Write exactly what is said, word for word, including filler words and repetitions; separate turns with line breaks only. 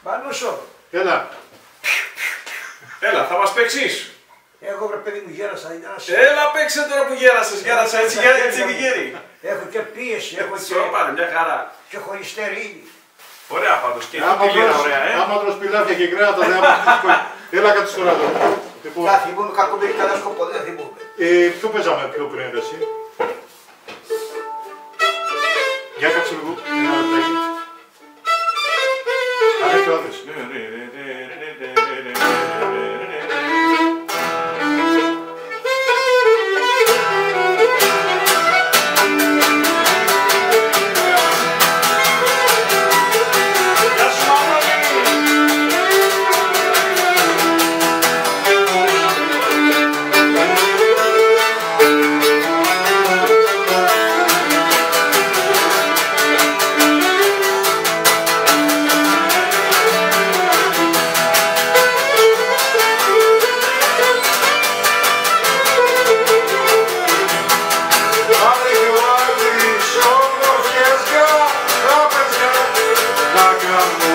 Μανούσο.
Έλα.
Έλα, θα μας παίξεις.
Εγώ βρε παιδί μου γέρασα.
Έλα παίξε τώρα που γέρασες, γέρασα έτσι, έτσι είναι γέρι.
Έχω και πίεση, έχω και,
Σοπάρε, μια χαρά.
και χωριστερή.
Ωραία πάντως και
Άμα
αυτή είναι
τρως-
ωραία, ε.
Άμα τρως πιλάφια και κρέατα, δεν άμα. Έλα κάτω στο ράδο. Λοιπόν,
Θα θυμούμε κακομπήρι καλά σκοπό, δεν θυμούμε.
ε, ποιο παίζαμε πιο πριν εσύ. Για κάψε λίγο. Ένα λεπτάκι. Άντε και άδες.
Γεια σου Μανώλη.
Άντε και ο άδεις, όμως και σκά, θα παιδιά, να κάνουμε